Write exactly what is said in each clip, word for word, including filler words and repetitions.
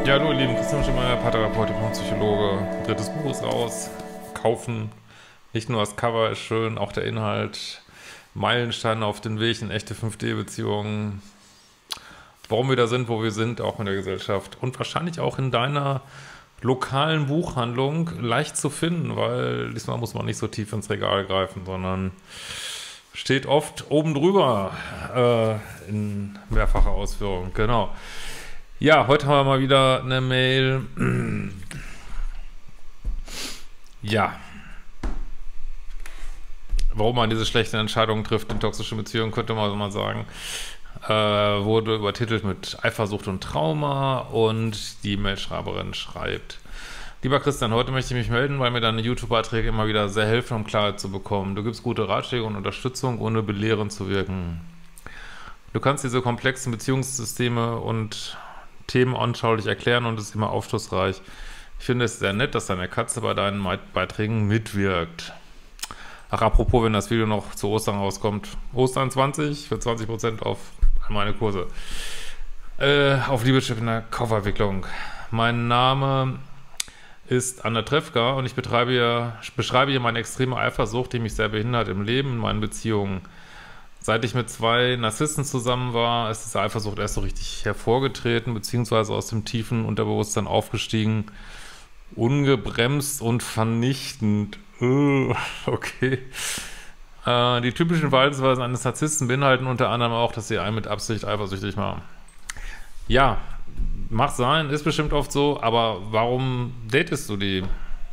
Ja, hallo ihr Lieben, Christian Schemeier, Paartherapeut und Psychologe. Drittes Buch ist raus. Kaufen. Nicht nur das Cover ist schön, auch der Inhalt. Meilensteine auf den Weg in echte fünf D-Beziehungen. Warum wir da sind, wo wir sind, auch in der Gesellschaft. Und wahrscheinlich auch in deiner lokalen Buchhandlung leicht zu finden, weil diesmal muss man nicht so tief ins Regal greifen, sondern steht oft oben drüber äh, in mehrfacher Ausführung. Genau. Ja, heute haben wir mal wieder eine Mail. Ja. Warum man diese schlechten Entscheidungen trifft in toxischen Beziehungen, könnte man so mal sagen. Äh, wurde übertitelt mit Eifersucht und Trauma und die Mailschreiberin schreibt: Lieber Christian, heute möchte ich mich melden, weil mir deine YouTube-Beiträge immer wieder sehr helfen, um Klarheit zu bekommen. Du gibst gute Ratschläge und Unterstützung, ohne belehrend zu wirken. Du kannst diese komplexen Beziehungssysteme und Themen anschaulich erklären und ist immer aufschlussreich. Ich finde es sehr nett, dass deine Katze bei deinen Beiträgen mitwirkt. Ach, apropos, wenn das Video noch zu Ostern rauskommt. Ostern zwanzig für zwanzig Prozent auf meine Kurse. Äh, auf Liebeschip in der Kaufabwicklung. Mein Name ist Anna Trefka und ich betreibe hier, beschreibe hier meine extreme Eifersucht, die mich sehr behindert im Leben, in meinen Beziehungen. Seit ich mit zwei Narzissten zusammen war, ist diese Eifersucht erst so richtig hervorgetreten, beziehungsweise aus dem tiefen Unterbewusstsein aufgestiegen, ungebremst und vernichtend. Uh, okay. Äh, die typischen Verhaltensweisen eines Narzissten beinhalten unter anderem auch, dass sie einen mit Absicht eifersüchtig machen. Ja, mag sein, ist bestimmt oft so, aber warum datest du die?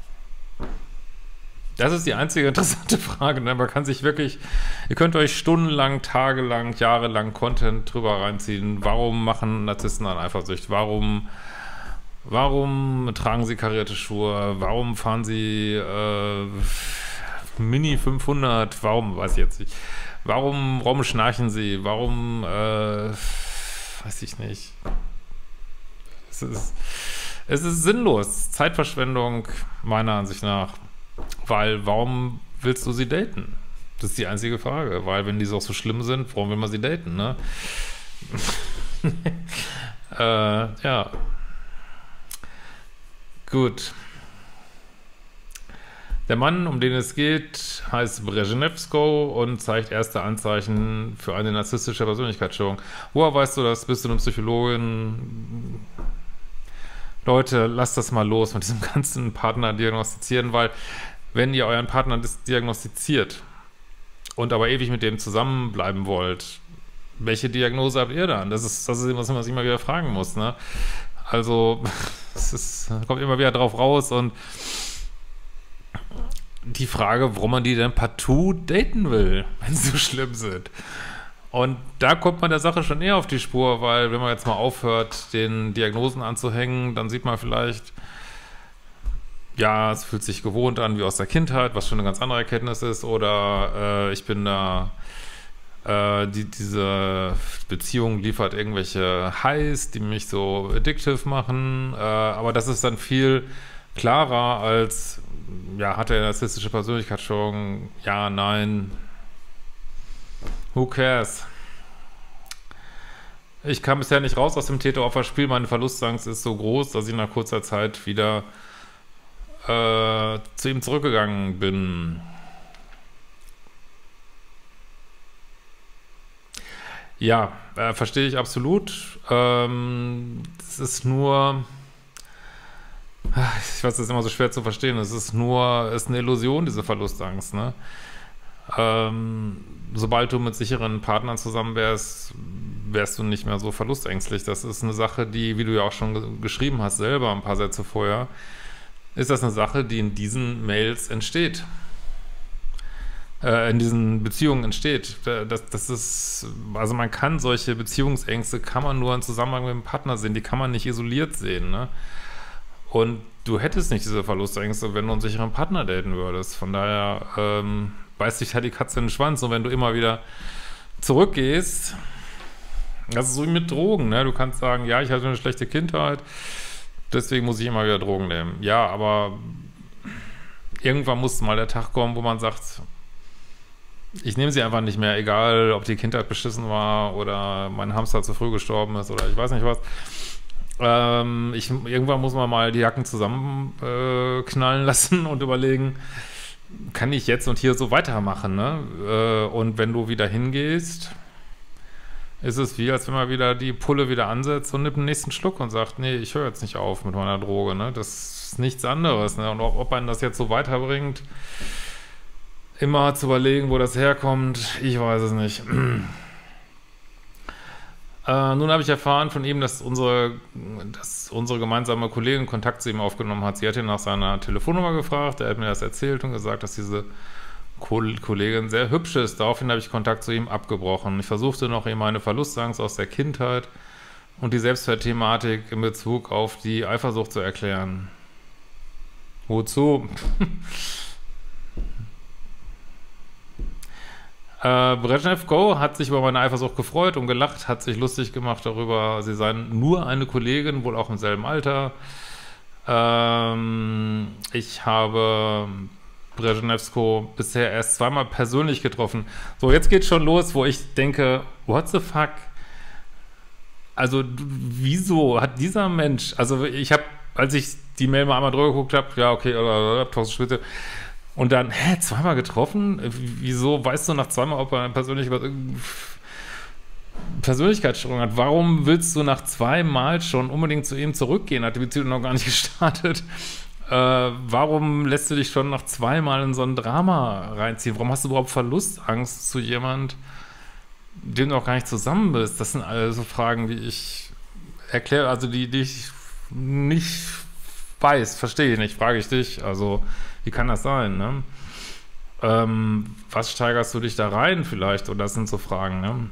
Das ist die einzige interessante Frage, ne? Man kann sich wirklich, ihr könnt euch stundenlang, tagelang, jahrelang Content drüber reinziehen. Warum machen Narzissten dann Eifersucht? Warum, warum tragen sie karierte Schuhe? Warum fahren sie äh, Mini fünfhundert? Warum, weiß ich jetzt nicht. Warum, warum schnarchen sie? Warum, äh, weiß ich nicht. Es ist, es ist sinnlos. Zeitverschwendung, meiner Ansicht nach. Weil, warum willst du sie daten? Das ist die einzige Frage. Weil, wenn die so, so schlimm sind, warum will man sie daten, ne? äh, ja. Gut. Der Mann, um den es geht, heißt Brezhnevsko und zeigt erste Anzeichen für eine narzisstische Persönlichkeitsstörung. Woher weißt du das? Bist du eine Psychologin? Leute, lasst das mal los mit diesem ganzen Partner diagnostizieren, weil wenn ihr euren Partner diagnostiziert und aber ewig mit dem zusammenbleiben wollt, welche Diagnose habt ihr dann? Das ist, das ist was man sich immer wieder fragen muss, ne? Also, es ist, kommt immer wieder drauf raus und die Frage, warum man die denn partout daten will, wenn sie so schlimm sind. Und da kommt man der Sache schon eher auf die Spur, weil wenn man jetzt mal aufhört, den Diagnosen anzuhängen, dann sieht man vielleicht, ja, es fühlt sich gewohnt an wie aus der Kindheit, was schon eine ganz andere Erkenntnis ist, oder äh, ich bin da, äh, die, diese Beziehung liefert irgendwelche Highs, die mich so addictive machen, äh, aber das ist dann viel klarer als, ja, hat er eine narzisstische Persönlichkeitsstörung? Ja, nein. Who cares? Ich kam bisher nicht raus aus dem Täter-Opfer-Spiel. Meine Verlustangst ist so groß, dass ich nach kurzer Zeit wieder äh, zu ihm zurückgegangen bin. Ja, äh, verstehe ich absolut. Ähm, es ist nur, ich weiß, das ist immer so schwer zu verstehen. Es ist nur, es ist eine Illusion, diese Verlustangst, ne? Ähm, sobald du mit sicheren Partnern zusammen wärst, wärst du nicht mehr so verlustängstlich. Das ist eine Sache, die, wie du ja auch schon ge geschrieben hast, selber ein paar Sätze vorher, ist das eine Sache, die in diesen Mails entsteht. Äh, in diesen Beziehungen entsteht. Das, das ist, also man kann solche Beziehungsängste, kann man nur im Zusammenhang mit dem Partner sehen, die kann man nicht isoliert sehen, ne? Und du hättest nicht diese Verlustängste, wenn du einen sicheren Partner daten würdest. Von daher, ähm, beißt sich halt die Katze in den Schwanz und wenn du immer wieder zurückgehst, das ist so wie mit Drogen, ne? Du kannst sagen, ja, ich hatte eine schlechte Kindheit, deswegen muss ich immer wieder Drogen nehmen. Ja, aber irgendwann muss mal der Tag kommen, wo man sagt, ich nehme sie einfach nicht mehr, egal ob die Kindheit beschissen war oder mein Hamster zu früh gestorben ist oder ich weiß nicht was. Ähm, ich, irgendwann muss man mal die Jacken zusammenknallen äh, knallen lassen und überlegen, kann ich jetzt und hier so weitermachen, ne? Äh, und wenn du wieder hingehst, ist es wie, als wenn man wieder die Pulle wieder ansetzt und nimmt den nächsten Schluck und sagt, nee, ich höre jetzt nicht auf mit meiner Droge, ne? Das ist nichts anderes, ne? Und ob, ob einen das jetzt so weiterbringt, immer zu überlegen, wo das herkommt, ich weiß es nicht. Äh, nun habe ich erfahren von ihm, dass unsere, dass unsere gemeinsame Kollegin Kontakt zu ihm aufgenommen hat. Sie hat ihn nach seiner Telefonnummer gefragt, er hat mir das erzählt und gesagt, dass diese Ko Kollegin sehr hübsch ist. Daraufhin habe ich Kontakt zu ihm abgebrochen. Ich versuchte noch, ihm meine Verlustangst aus der Kindheit und die Selbstwertthematik in Bezug auf die Eifersucht zu erklären. Wozu? Äh, Brezhnev Go hat sich über meine Eifersucht gefreut und gelacht, hat sich lustig gemacht darüber, sie seien nur eine Kollegin, wohl auch im selben Alter. Ähm, ich habe Brezhnevsko bisher erst zweimal persönlich getroffen. So, jetzt geht's schon los, wo ich denke, what the fuck? Also, wieso hat dieser Mensch, also ich habe, als ich die Mail mal einmal drüber geguckt habe, ja, okay, oder, oder, oder und dann, hä, zweimal getroffen? Wieso weißt du nach zweimal, ob er persönlich was Persönlichkeitsstörung hat? Warum willst du nach zweimal schon unbedingt zu ihm zurückgehen? Hat die Beziehung noch gar nicht gestartet? Äh, warum lässt du dich schon nach zweimal in so ein Drama reinziehen? Warum hast du überhaupt Verlustangst zu jemand, dem du auch gar nicht zusammen bist? Das sind alle so Fragen, die ich erkläre, also die, die ich nicht weiß, verstehe ich nicht, frage ich dich. Also, wie kann das sein, ne? Ähm, was steigerst du dich da rein vielleicht? Und das sind so Fragen, ne?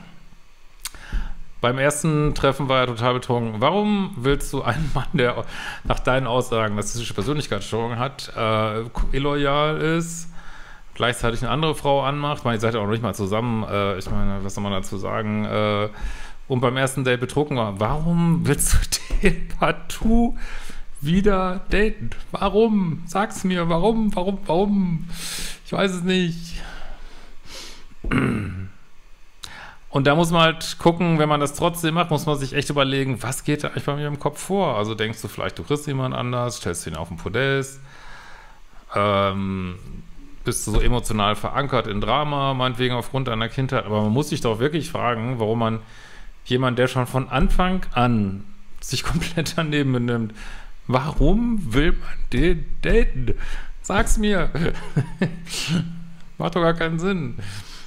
Beim ersten Treffen war er total betrunken. Warum willst du einen Mann, der nach deinen Aussagen narzisstische Persönlichkeitsstörung hat, äh, illoyal ist, gleichzeitig eine andere Frau anmacht? Ich meine, ihr seid ja auch noch nicht mal zusammen. Äh, ich meine, was soll man dazu sagen? Äh, und beim ersten Date betrunken war. Warum willst du den partout wieder daten? Warum? Sag's mir, warum, warum, warum? Ich weiß es nicht. Und da muss man halt gucken, wenn man das trotzdem macht, muss man sich echt überlegen, was geht da eigentlich bei mir im Kopf vor? Also denkst du vielleicht, du kriegst jemand anders, stellst ihn auf den Podest, ähm, bist du so emotional verankert in Drama, meinetwegen aufgrund deiner Kindheit, aber man muss sich doch wirklich fragen, warum man jemand, der schon von Anfang an sich komplett daneben benimmt, warum will man den daten? Sag's mir. Macht doch gar keinen Sinn.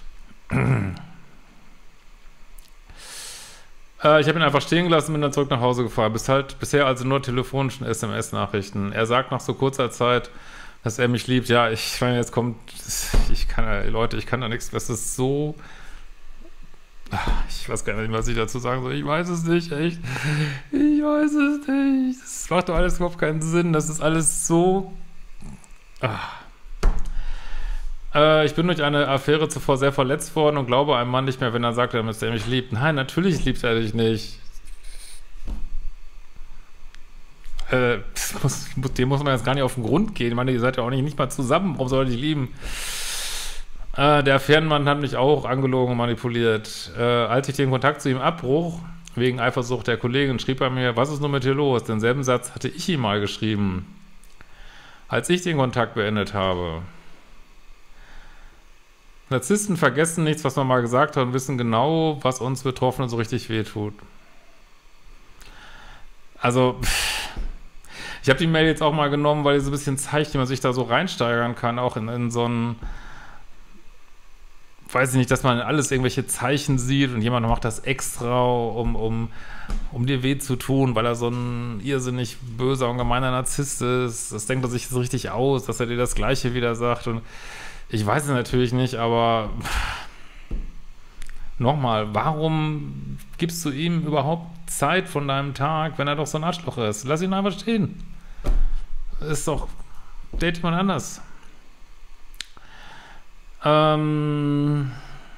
äh, ich habe ihn einfach stehen gelassen, bin dann zurück nach Hause gefahren. Bis halt, bisher also nur telefonischen S M S-Nachrichten. Er sagt nach so kurzer Zeit, dass er mich liebt. Ja, ich meine, jetzt kommt, ich kann ja, Leute, ich kann da nichts, das ist so, ich weiß gar nicht, was ich dazu sagen soll. Ich weiß es nicht, echt. Ich weiß es nicht. Das macht doch alles überhaupt keinen Sinn. Das ist alles so... Äh, ich bin durch eine Affäre zuvor sehr verletzt worden und glaube einem Mann nicht mehr, wenn er sagt, dass er mich liebt. Nein, natürlich liebt er dich nicht. Äh, das muss, dem muss man jetzt gar nicht auf den Grund gehen. Ich meine, ihr seid ja auch nicht, nicht mal zusammen. Warum soll er dich lieben? Äh, der Affärenmann hat mich auch angelogen und manipuliert. Äh, als ich den Kontakt zu ihm abbruch, wegen Eifersucht der Kollegin, schrieb er mir, was ist nun mit dir los? Denselben Satz hatte ich ihm mal geschrieben, als ich den Kontakt beendet habe. Narzissten vergessen nichts, was man mal gesagt hat und wissen genau, was uns Betroffenen so richtig wehtut. Also, ich habe die Mail jetzt auch mal genommen, weil die so ein bisschen zeigt, wie man sich da so reinsteigern kann, auch in, in so ein, weiß ich nicht, dass man alles irgendwelche Zeichen sieht und jemand macht das extra, um, um, um dir weh zu tun, weil er so ein irrsinnig böser und gemeiner Narzisst ist. Das denkt er sich so richtig aus, dass er dir das Gleiche wieder sagt. Und ich weiß es natürlich nicht, aber nochmal, warum gibst du ihm überhaupt Zeit von deinem Tag, wenn er doch so ein Arschloch ist? Lass ihn einfach stehen. Ist doch, date jemand anders. Ähm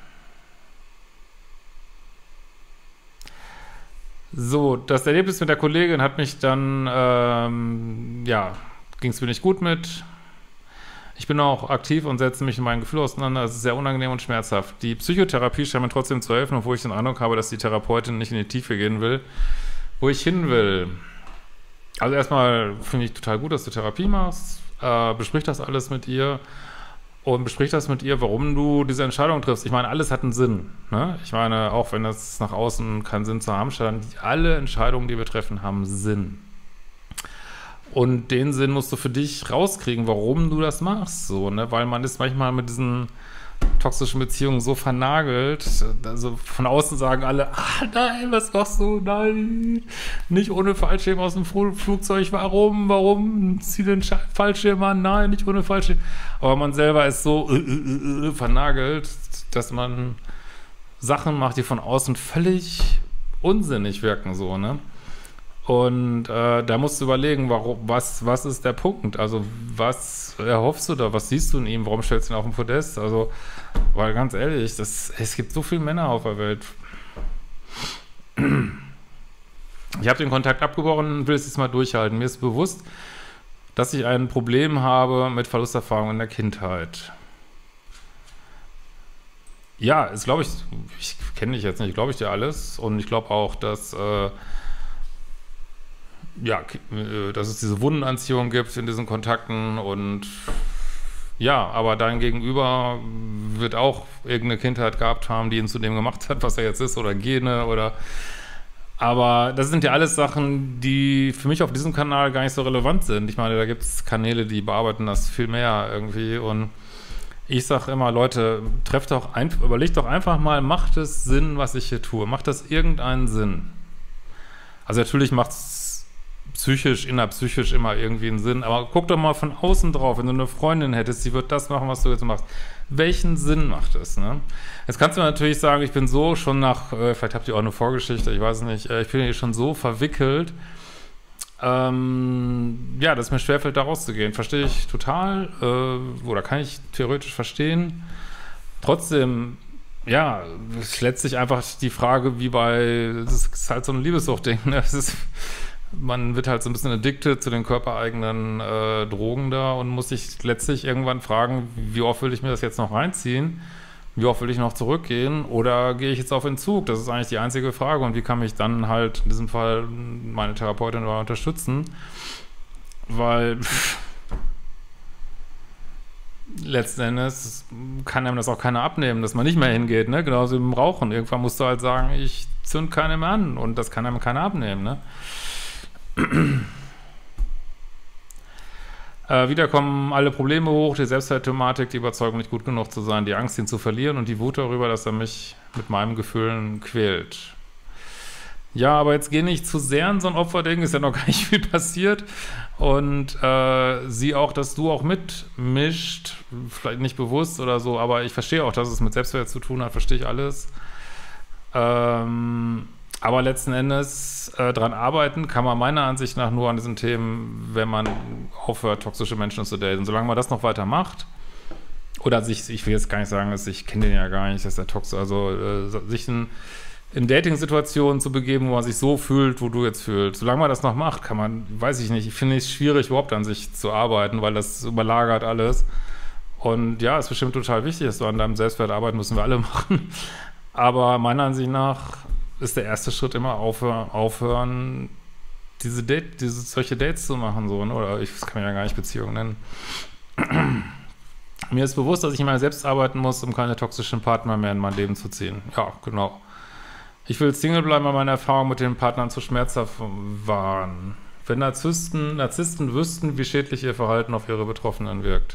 so, das Erlebnis mit der Kollegin hat mich dann, ähm, ja, ging es mir nicht gut mit. Ich bin auch aktiv und setze mich in meinen Gefühlen auseinander. Es ist sehr unangenehm und schmerzhaft. Die Psychotherapie scheint mir trotzdem zu helfen, obwohl ich den Eindruck habe, dass die Therapeutin nicht in die Tiefe gehen will. Wo ich hin will. Also erstmal finde ich total gut, dass du Therapie machst. Äh, besprich das alles mit ihr und besprich das mit ihr, warum du diese Entscheidung triffst. Ich meine, alles hat einen Sinn. Ne? Ich meine, auch wenn das nach außen keinen Sinn zu haben scheint, alle Entscheidungen, die wir treffen, haben Sinn. Und den Sinn musst du für dich rauskriegen, warum du das machst. So, ne? Weil man ist manchmal mit diesen toxischen Beziehungen so vernagelt, also von außen sagen alle, ah nein, was machst du, nein, nicht ohne Fallschirm aus dem Flugzeug, warum, warum, zieh den Fallschirm an, nein, nicht ohne Fallschirm, aber man selber ist so äh, äh, äh, vernagelt, dass man Sachen macht, die von außen völlig unsinnig wirken, so, ne? Und äh, da musst du überlegen, warum, was, was ist der Punkt? Also was erhoffst du da? Was siehst du in ihm? Warum stellst du ihn auf den Podest? Also, weil ganz ehrlich, das, es gibt so viele Männer auf der Welt. Ich habe den Kontakt abgebrochen und will es jetzt mal durchhalten. Mir ist bewusst, dass ich ein Problem habe mit Verlusterfahrungen in der Kindheit. Ja, ist glaube ich, ich kenne dich jetzt nicht, glaube ich dir alles. Und ich glaube auch, dass äh, ja, dass es diese Wundenanziehung gibt in diesen Kontakten und ja, aber dein Gegenüber wird auch irgendeine Kindheit gehabt haben, die ihn zu dem gemacht hat, was er jetzt ist, oder Gene oder aber das sind ja alles Sachen, die für mich auf diesem Kanal gar nicht so relevant sind. Ich meine, da gibt es Kanäle, die bearbeiten das viel mehr irgendwie und ich sage immer, Leute, trefft doch ein, überlegt doch einfach mal, macht es Sinn, was ich hier tue? Macht das irgendeinen Sinn? Also natürlich macht es psychisch, innerpsychisch immer irgendwie einen Sinn, aber guck doch mal von außen drauf, wenn du eine Freundin hättest, die wird das machen, was du jetzt machst. Welchen Sinn macht es, ne? Jetzt kannst du natürlich sagen, ich bin so schon nach, äh, vielleicht habt ihr auch eine Vorgeschichte, ich weiß nicht, äh, ich bin hier schon so verwickelt, ähm, ja, dass es mir schwerfällt, da rauszugehen. Verstehe ich total, äh, oder kann ich theoretisch verstehen. Trotzdem, ja, es letztlich einfach die Frage, wie bei, das ist halt so ein Liebessuchtding, ne? Es ist, man wird halt so ein bisschen addicted zu den körpereigenen äh, Drogen da und muss sich letztlich irgendwann fragen, wie oft will ich mir das jetzt noch reinziehen? Wie oft will ich noch zurückgehen? Oder gehe ich jetzt auf Entzug? Das ist eigentlich die einzige Frage. Und wie kann mich dann halt in diesem Fall meine Therapeutin dabei unterstützen? Weil pff, letzten Endes kann einem das auch keiner abnehmen, dass man nicht mehr hingeht, ne? Genauso wie beim Rauchen. Irgendwann musst du halt sagen, ich zünd keinen mehr an und das kann einem keiner abnehmen, ne? äh, wieder kommen alle Probleme hoch, die Selbstwertthematik, die Überzeugung, nicht gut genug zu sein, die Angst, ihn zu verlieren und die Wut darüber, dass er mich mit meinen Gefühlen quält. Ja, aber jetzt geh nicht zu sehr in so ein Opferding, ist ja noch gar nicht viel passiert und äh, sieh auch, dass du auch mitmischt, vielleicht nicht bewusst oder so, aber ich verstehe auch, dass es mit Selbstwert zu tun hat, verstehe ich alles. Ähm Aber letzten Endes äh, dran arbeiten kann man meiner Ansicht nach nur an diesen Themen, wenn man aufhört, toxische Menschen zu daten. Solange man das noch weiter macht, oder sich, ich will jetzt gar nicht sagen, dass ich kenne den ja gar nicht, dass der toxisch, also äh, sich in, in Dating-Situationen zu begeben, wo man sich so fühlt, wo du jetzt fühlst. Solange man das noch macht, kann man, weiß ich nicht, ich finde es schwierig, überhaupt an sich zu arbeiten, weil das überlagert alles. Und ja, ist bestimmt total wichtig, dass du an deinem Selbstwert arbeiten, müssen wir alle machen. Aber meiner Ansicht nach ist der erste Schritt immer aufhören, aufhören diese Date, diese solche Dates zu machen, so, ne? Oder ich das kann man ja gar nicht Beziehung nennen. Mir ist bewusst, dass ich immer selbst arbeiten muss, um keine toxischen Partner mehr in mein Leben zu ziehen. Ja, genau. Ich will Single bleiben, weil meine Erfahrungen mit den Partnern zu schmerzhaft waren. Wenn Narzissten, Narzissten wüssten, wie schädlich ihr Verhalten auf ihre Betroffenen wirkt.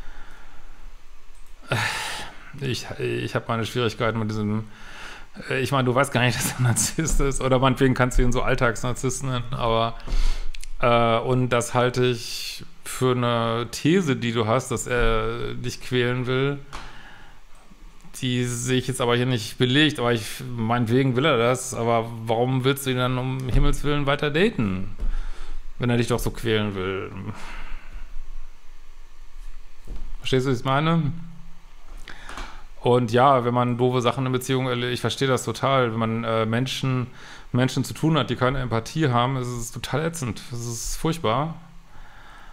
Ich, ich habe meine Schwierigkeiten mit diesem. Ich meine, du weißt gar nicht, dass er ein Narzisst ist, oder meinetwegen kannst du ihn so Alltagsnarzissten nennen, aber äh, und das halte ich für eine These, die du hast, dass er dich quälen will, die sehe ich jetzt aber hier nicht belegt, aber ich, meinetwegen will er das, aber warum willst du ihn dann um Himmels Willen weiter daten, wenn er dich doch so quälen will? Verstehst du, was ich meine? Und ja, wenn man doofe Sachen in Beziehungen erlebt, ich verstehe das total, wenn man äh, Menschen, Menschen zu tun hat, die keine Empathie haben, ist es total ätzend. Das ist furchtbar.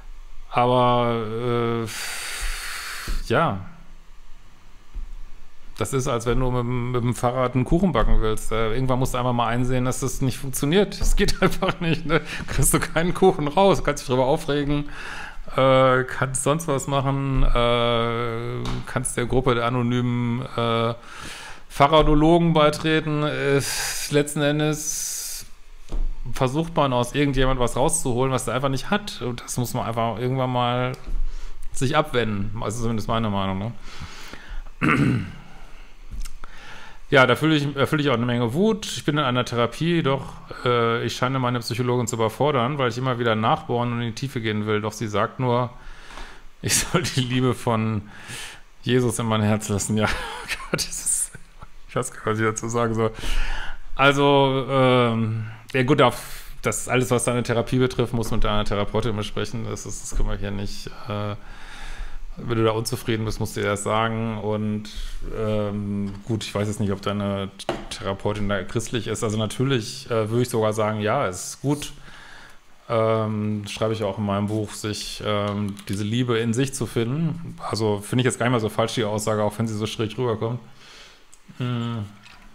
Aber äh, ja, Das ist, als wenn du mit, mit dem Fahrrad einen Kuchen backen willst. Äh, irgendwann musst du einfach mal einsehen, dass das nicht funktioniert. Es geht einfach nicht. Ne? Kriegst du keinen Kuchen raus, du kannst dich drüber aufregen, äh, kannst sonst was machen, äh, kannst der Gruppe der anonymen äh, Fahrradologen beitreten. Ist letzten Endes versucht man aus irgendjemand was rauszuholen, was der einfach nicht hat. Und das muss man einfach irgendwann mal sich abwenden. Also zumindest meine Meinung. Ne? Ja, da fühle ich, erfülle ich auch eine Menge Wut. Ich bin in einer Therapie, doch äh, ich scheine meine Psychologin zu überfordern, weil ich immer wieder nachbohren und in die Tiefe gehen will. Doch sie sagt nur, ich soll die Liebe von Jesus in mein Herz lassen. Ja, Gott, das ist, ich weiß gar nicht, was ich dazu sagen soll. Also, ähm, ja gut, auf, das alles, was deine Therapie betrifft, muss mit deiner Therapeutin besprechen. Das, ist, das können wir hier nicht... Äh, Wenn du da unzufrieden bist, musst du dir das sagen. Und ähm, gut, ich weiß jetzt nicht, ob deine Therapeutin da christlich ist. Also natürlich äh, würde ich sogar sagen, ja, es ist gut. Ähm, schreibe ich auch in meinem Buch, sich ähm, diese Liebe in sich zu finden. Also finde ich jetzt gar nicht mal so falsch, die Aussage, auch wenn sie so schräg rüberkommt. Hm.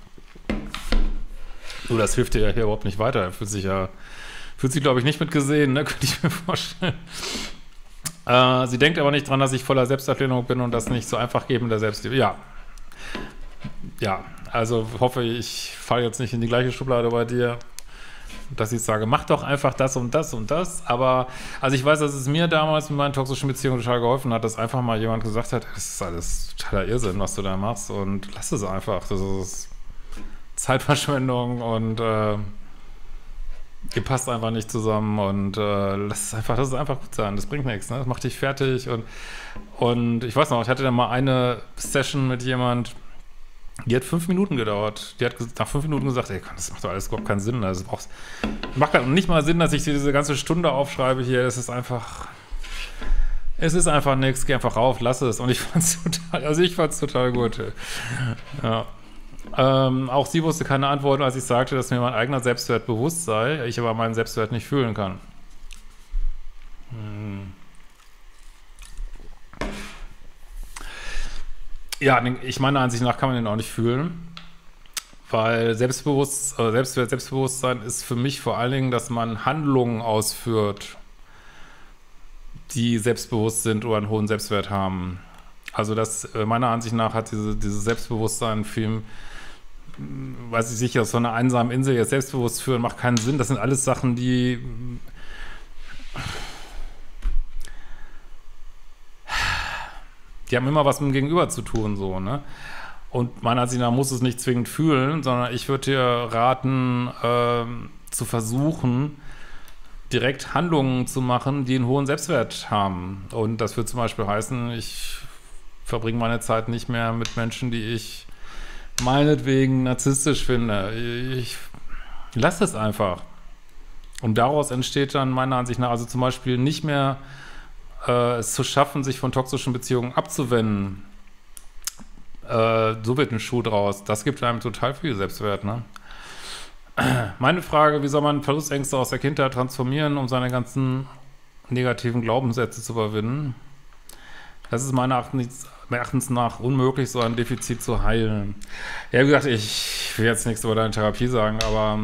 So, das hilft dir ja hier überhaupt nicht weiter. Er fühlt sich ja, fühlt sich, glaube ich, nicht mit gesehen, ne? Könnte ich mir vorstellen. Äh, sie denkt aber nicht dran, dass ich voller Selbstablehnung bin und das nicht so einfach geben der Selbstliebe. Ja. Ja, also hoffe ich, falle jetzt nicht in die gleiche Schublade bei dir, dass ich sage, mach doch einfach das und das und das. Aber, also ich weiß, dass es mir damals mit meinen toxischen Beziehungen total geholfen hat, dass einfach mal jemand gesagt hat, das ist alles totaler Irrsinn, was du da machst und lass es einfach. Das ist Zeitverschwendung und äh, ihr passt einfach nicht zusammen und äh, lass es einfach, das ist einfach gut sein, das bringt nichts, ne? Das macht dich fertig und, und ich weiß noch, ich hatte dann mal eine Session mit jemand, die hat fünf Minuten gedauert. Die hat nach fünf Minuten gesagt, ey, das macht doch alles überhaupt keinen Sinn. Also, es macht halt nicht mal Sinn, dass ich dir diese ganze Stunde aufschreibe hier. Das ist einfach, es ist einfach nichts. Geh einfach rauf, lass es. Und ich fand's total, also ich fand's total gut. Ja. Ähm, auch sie wusste keine Antworten, als ich sagte, dass mir mein eigener Selbstwert bewusst sei, ich aber meinen Selbstwert nicht fühlen kann. Hm. Ja, ich meiner Ansicht nach kann man den auch nicht fühlen, weil Selbstbewusst, äh, Selbstwert, Selbstbewusstsein ist für mich vor allen Dingen, dass man Handlungen ausführt, die selbstbewusst sind oder einen hohen Selbstwert haben. Also das, äh, meiner Ansicht nach hat diese, dieses Selbstbewusstsein viel, weiß ich sicher, aus so einer einsamen Insel jetzt selbstbewusst führen, macht keinen Sinn. Das sind alles Sachen, die die haben immer was mit dem Gegenüber zu tun, so, ne? Und meiner Ansicht nach muss es nicht zwingend fühlen, sondern ich würde dir raten, ähm, zu versuchen, direkt Handlungen zu machen, die einen hohen Selbstwert haben. Und das würde zum Beispiel heißen, ich verbringe meine Zeit nicht mehr mit Menschen, die ich meinetwegen narzisstisch finde. Ich lasse es einfach. Und daraus entsteht dann meiner Ansicht nach also zum Beispiel nicht mehr äh, es zu schaffen, sich von toxischen Beziehungen abzuwenden. Äh, so wird ein Schuh draus. Das gibt einem total viel Selbstwert, ne? Meine Frage, wie soll man Verlustängste aus der Kindheit transformieren, um seine ganzen negativen Glaubenssätze zu überwinden? Das ist meiner Erachtens nach unmöglich, so ein Defizit zu heilen. Ja, wie gesagt, ich will jetzt nichts über deine Therapie sagen, aber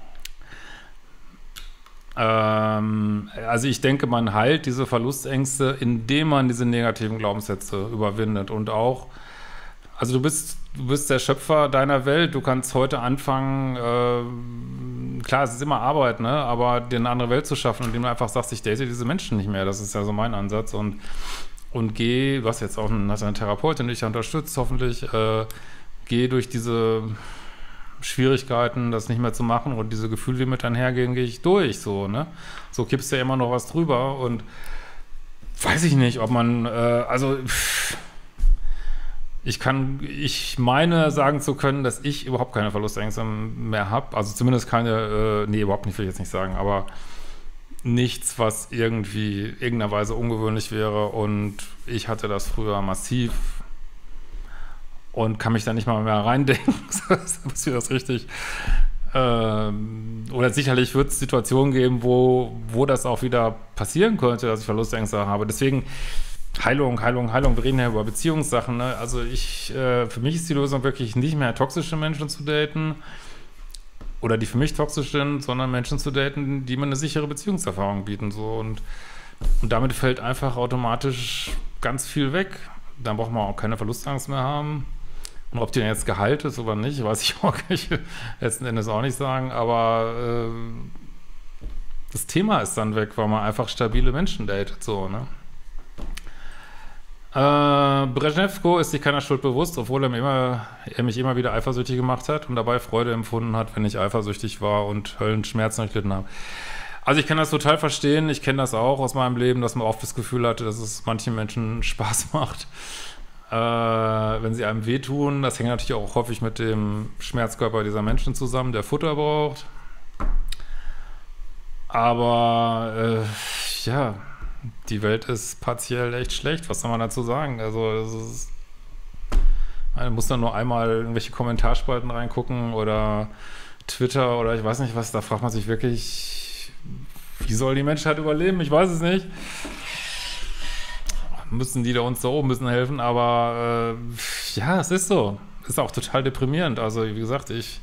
ähm, also ich denke, man heilt diese Verlustängste, indem man diese negativen Glaubenssätze überwindet und auch, also du bist, du bist der Schöpfer deiner Welt, du kannst heute anfangen, äh, klar, es ist immer Arbeit, ne, aber dir eine andere Welt zu schaffen, indem du einfach sagst, ich date diese Menschen nicht mehr, das ist ja so mein Ansatz und Und geh, du hast jetzt auch einen, hast eine Therapeutin, die dich unterstützt, hoffentlich, äh, geh durch diese Schwierigkeiten, das nicht mehr zu machen und diese Gefühle, die mit einhergehen, gehe ich durch, so, ne? So kippst du ja immer noch was drüber und weiß ich nicht, ob man, äh, also pff, ich kann, ich meine sagen zu können, dass ich überhaupt keine Verlustängste mehr habe, also zumindest keine, äh, nee, überhaupt nicht, will ich jetzt nicht sagen, aber nichts, was irgendwie irgendeiner Weise ungewöhnlich wäre und ich hatte das früher massiv und kann mich da nicht mal mehr reindenken, was wir das richtig ähm, oder sicherlich wird es Situationen geben, wo, wo das auch wieder passieren könnte, dass ich Verlustängste habe. Deswegen Heilung, Heilung, Heilung, wir reden ja über Beziehungssachen, ne? Also ich, äh, für mich ist die Lösung wirklich nicht mehr toxische Menschen zu daten oder die für mich toxisch sind, sondern Menschen zu daten, die mir eine sichere Beziehungserfahrung bieten, so und, und damit fällt einfach automatisch ganz viel weg. Dann braucht man auch keine Verlustangst mehr haben. Und ob die denn jetzt Gehalt ist oder nicht, weiß ich auch nicht, letzten Endes auch nicht sagen, aber äh, das Thema ist dann weg, weil man einfach stabile Menschen datet, so, ne? Äh, Brezhnevko ist sich keiner Schuld bewusst, obwohl er, mir immer, er mich immer wieder eifersüchtig gemacht hat und dabei Freude empfunden hat, wenn ich eifersüchtig war und Höllenschmerzen durchlitten habe. Also ich kann das total verstehen, ich kenne das auch aus meinem Leben, dass man oft das Gefühl hatte, dass es manchen Menschen Spaß macht, äh, wenn sie einem wehtun. Das hängt natürlich auch häufig mit dem Schmerzkörper dieser Menschen zusammen, der Futter braucht. Aber äh, ja, die Welt ist partiell echt schlecht, was soll man dazu sagen? Also das ist, man muss dann nur einmal in irgendwelche Kommentarspalten reingucken oder Twitter oder ich weiß nicht was, da fragt man sich wirklich, wie soll die Menschheit überleben? Ich weiß es nicht. Müssen die da uns da oben müssen helfen, aber äh, ja, es ist so. Ist auch total deprimierend. Also wie gesagt, ich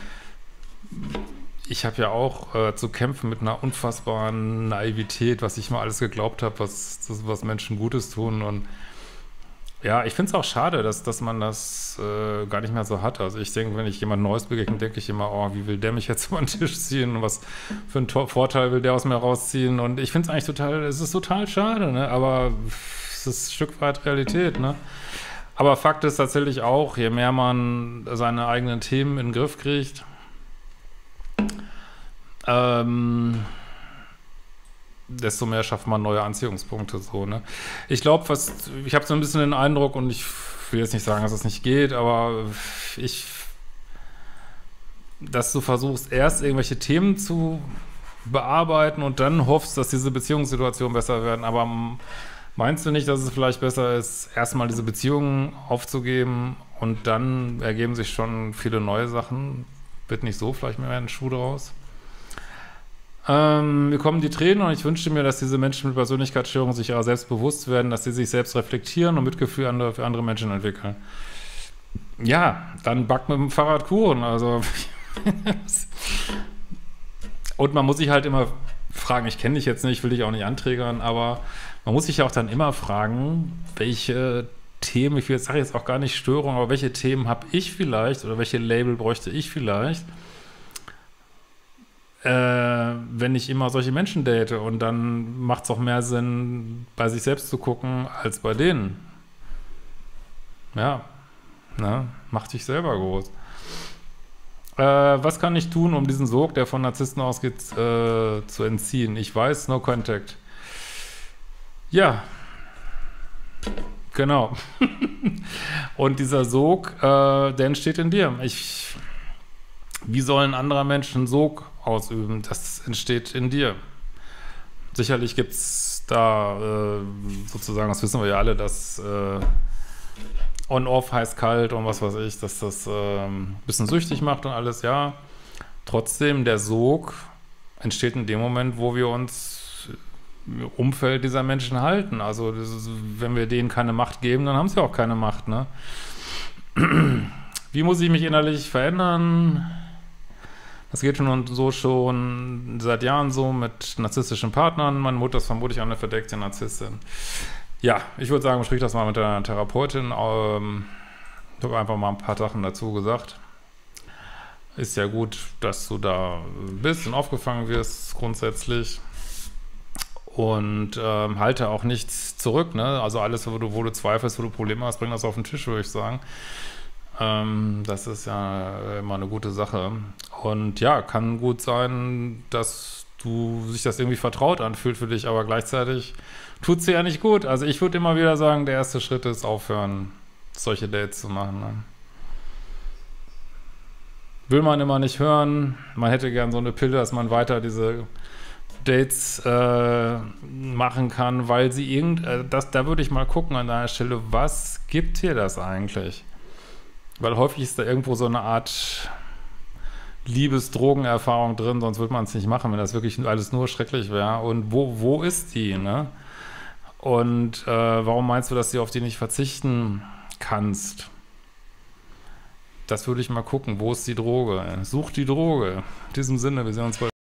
ich habe ja auch äh, zu kämpfen mit einer unfassbaren Naivität, was ich mal alles geglaubt habe, was, das, was Menschen Gutes tun. Und ja, ich finde es auch schade, dass, dass man das äh, gar nicht mehr so hat. Also ich denke, wenn ich jemand Neues begegne, denke ich immer, oh, wie will der mich jetzt über den Tisch ziehen und was für einen Tor- Vorteil will der aus mir rausziehen. Und ich finde es eigentlich total, es ist total schade, ne? Aber es ist ein Stück weit Realität, ne? Aber Fakt ist tatsächlich auch, je mehr man seine eigenen Themen in den Griff kriegt, Ähm, desto mehr schafft man neue Anziehungspunkte so, ne? Ich glaube, was ich habe so ein bisschen den Eindruck und ich will jetzt nicht sagen, dass es nicht geht, aber ich dass du versuchst, erst irgendwelche Themen zu bearbeiten und dann hoffst, dass diese Beziehungssituationen besser werden, aber meinst du nicht, dass es vielleicht besser ist, erstmal diese Beziehungen aufzugeben und dann ergeben sich schon viele neue Sachen? Wird nicht so vielleicht mehr ein Schuh draus? Ähm, mir kommen die Tränen und ich wünschte mir, dass diese Menschen mit Persönlichkeitsstörungen sich ihrer selbst bewusst werden, dass sie sich selbst reflektieren und Mitgefühl andere, für andere Menschen entwickeln. Ja, dann back mit dem Fahrrad Kuchen, also und man muss sich halt immer fragen, ich kenne dich jetzt nicht, will dich auch nicht anträgern, aber man muss sich ja auch dann immer fragen, welche Themen, ich will jetzt, sage jetzt auch gar nicht Störung, aber welche Themen habe ich vielleicht oder welche Label bräuchte ich vielleicht, Äh, wenn ich immer solche Menschen date und dann macht es auch mehr Sinn, bei sich selbst zu gucken, als bei denen. Ja, ne? Mach dich selber groß. Äh, was kann ich tun, um diesen Sog, der von Narzissten ausgeht, äh, zu entziehen? Ich weiß, no contact. Ja, genau. Und dieser Sog, äh, der entsteht in dir. Ich, wie sollen andere Menschen Sog ausüben? Das entsteht in dir. Sicherlich gibt es da äh, sozusagen, das wissen wir ja alle, dass äh, On-Off heißt kalt und was weiß ich, dass das äh, ein bisschen süchtig macht und alles, ja. Trotzdem, der Sog entsteht in dem Moment, wo wir uns im Umfeld dieser Menschen halten. Also das ist, wenn wir denen keine Macht geben, dann haben sie auch keine Macht, ne? Wie muss ich mich innerlich verändern? Das geht schon und so schon seit Jahren so mit narzisstischen Partnern. Meine Mutter ist vermutlich auch eine verdeckte Narzisstin. Ja, ich würde sagen, sprich das mal mit der Therapeutin. Ähm, ich habe einfach mal ein paar Sachen dazu gesagt. Ist ja gut, dass du da bist und aufgefangen wirst grundsätzlich. Und ähm, halte auch nichts zurück, ne? Also alles, wo du, wo du zweifelst, wo du Probleme hast, bring das auf den Tisch, würde ich sagen. Ähm, das ist ja immer eine gute Sache. Und ja, kann gut sein, dass du sich das irgendwie vertraut anfühlt für dich, aber gleichzeitig tut es dir ja nicht gut. Also ich würde immer wieder sagen, der erste Schritt ist aufhören, solche Dates zu machen, ne? Will man immer nicht hören. Man hätte gern so eine Pille, dass man weiter diese Dates äh, machen kann, weil sie irgend, äh, das, da würde ich mal gucken an deiner Stelle, was gibt dir das eigentlich? Weil häufig ist da irgendwo so eine Art Liebes-Drogenerfahrung drin, sonst würde man es nicht machen, wenn das wirklich alles nur schrecklich wäre. Und wo, wo ist die, ne? Und äh, warum meinst du, dass du auf die nicht verzichten kannst? Das würde ich mal gucken. Wo ist die Droge? Such die Droge. In diesem Sinne, wir sehen uns bald.